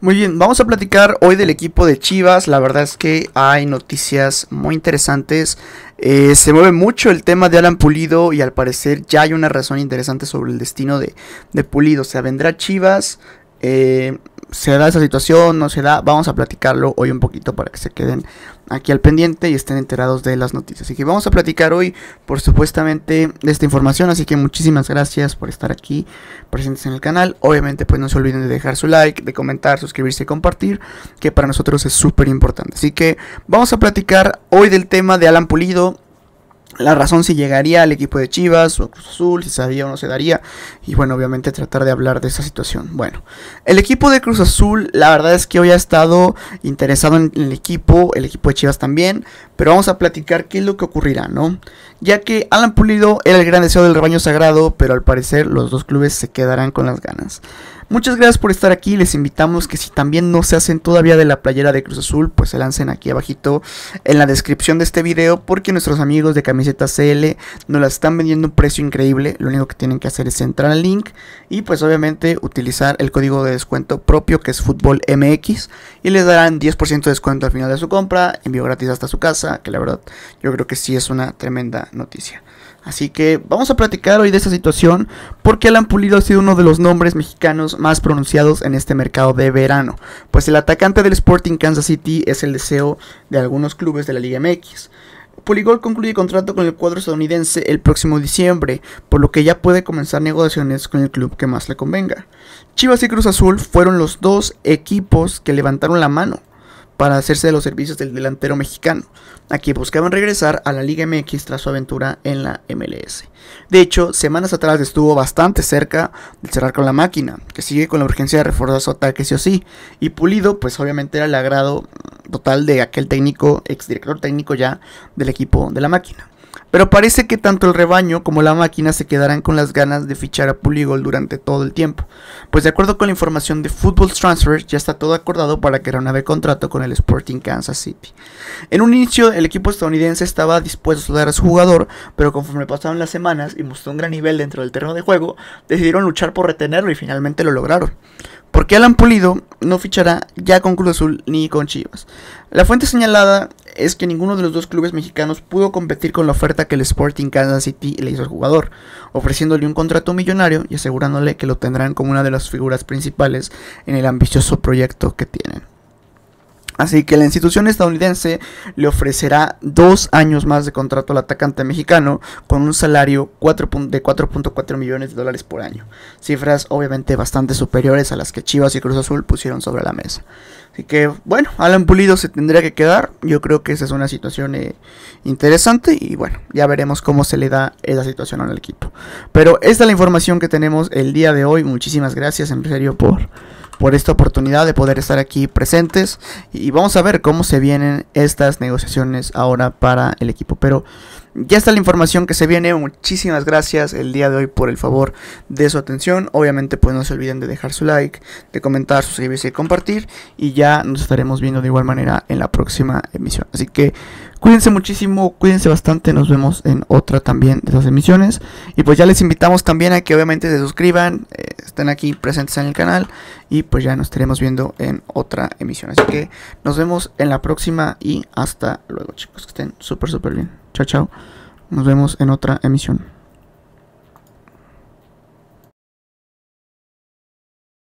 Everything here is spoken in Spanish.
Muy bien, vamos a platicar hoy del equipo de Chivas. La verdad es que hay noticias muy interesantes. Se mueve mucho el tema de Alan Pulido y al parecer ya hay una razón interesante sobre el destino de Pulido. O sea, vendrá Chivas, se da esa situación, no se da. Vamos a platicarlo hoy un poquito para que se queden aquí al pendiente y estén enterados de las noticias. Así que vamos a platicar hoy por supuestamente de esta información. Así que muchísimas gracias por estar aquí presentes en el canal. Obviamente pues no se olviden de dejar su like, de comentar, suscribirse y compartir, que para nosotros es súper importante. Así que vamos a platicar hoy del tema de Alan Pulido. La razón si llegaría al equipo de Chivas o Cruz Azul, si se daría o no se daría. Y bueno, obviamente tratar de hablar de esa situación. Bueno, el equipo de Cruz Azul, la verdad es que hoy ha estado interesado en el equipo de Chivas también. Pero vamos a platicar qué es lo que ocurrirá, ¿no? Ya que Alan Pulido era el gran deseo del rebaño sagrado, pero al parecer los dos clubes se quedarán con las ganas. Muchas gracias por estar aquí, les invitamos que si también no se hacen todavía de la playera de Cruz Azul, pues se lancen aquí abajito en la descripción de este video, porque nuestros amigos de Camiseta CL nos la están vendiendo a un precio increíble. Lo único que tienen que hacer es entrar al link y pues obviamente utilizar el código de descuento propio, que es FútbolMX, y les darán 10% de descuento al final de su compra, envío gratis hasta su casa, que la verdad yo creo que sí es una tremenda noticia. Así que vamos a platicar hoy de esta situación, porque Alan Pulido ha sido uno de los nombres mexicanos más pronunciados en este mercado de verano, pues el atacante del Sporting Kansas City es el deseo de algunos clubes de la Liga MX. Pulido concluye contrato con el cuadro estadounidense el próximo diciembre, por lo que ya puede comenzar negociaciones con el club que más le convenga. Chivas y Cruz Azul fueron los dos equipos que levantaron la mano para hacerse de los servicios del delantero mexicano, a quien buscaban regresar a la Liga MX tras su aventura en la MLS. De hecho, semanas atrás estuvo bastante cerca de cerrar con la máquina, que sigue con la urgencia de reforzar su ataque sí o sí, y Pulido pues obviamente era el agrado total de aquel técnico, exdirector técnico ya del equipo de la máquina. Pero parece que tanto el rebaño como la máquina se quedarán con las ganas de fichar a Pulido durante todo el tiempo, pues de acuerdo con la información de Football Transfer ya está todo acordado para que renueve contrato con el Sporting Kansas City. En un inicio el equipo estadounidense estaba dispuesto a dar a su jugador, pero conforme pasaron las semanas y mostró un gran nivel dentro del terreno de juego, decidieron luchar por retenerlo y finalmente lo lograron. Porque Alan Pulido no fichará ya con Cruz Azul ni con Chivas. La fuente señalada es que ninguno de los dos clubes mexicanos pudo competir con la oferta que el Sporting Kansas City le hizo al jugador, ofreciéndole un contrato millonario y asegurándole que lo tendrán como una de las figuras principales en el ambicioso proyecto que tienen. Así que la institución estadounidense le ofrecerá 2 años más de contrato al atacante mexicano con un salario de 4.4 millones de dólares por año. Cifras obviamente bastante superiores a las que Chivas y Cruz Azul pusieron sobre la mesa. Así que bueno, Alan Pulido se tendría que quedar. Yo creo que esa es una situación interesante y bueno, ya veremos cómo se le da esa situación al equipo. Pero esta es la información que tenemos el día de hoy. Muchísimas gracias en serio por esta oportunidad de poder estar aquí presentes y vamos a ver cómo se vienen estas negociaciones ahora para el equipo. Pero ya está la información que se viene. Muchísimas gracias el día de hoy por el favor de su atención. Obviamente pues no se olviden de dejar su like, de comentar, suscribirse y compartir, y ya nos estaremos viendo de igual manera en la próxima emisión. Así que cuídense muchísimo, cuídense bastante, nos vemos en otra también de esas emisiones. Y pues ya les invitamos también a que obviamente se suscriban, estén aquí presentes en el canal, y pues ya nos estaremos viendo en otra emisión. Así que nos vemos en la próxima y hasta luego, chicos, que estén súper bien. Chao, chao. Nos vemos en otra emisión.